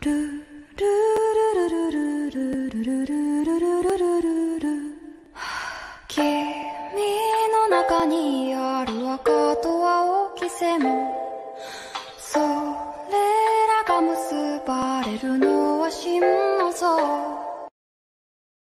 の中にある赤と青き線、それらが結ばれるのは心の臓。